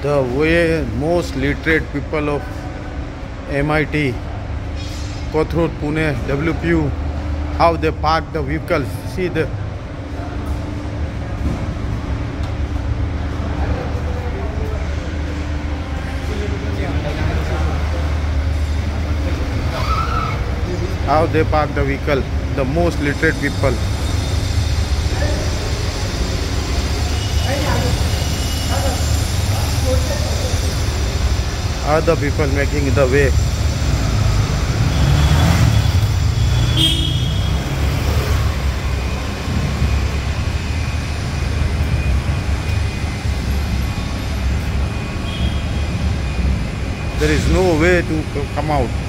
The way most literate people of MIT KOTHRUTH Pune WPU, how they park the vehicles. See how they park the vehicle, the most literate people. Other people making the way. There is no way to come out.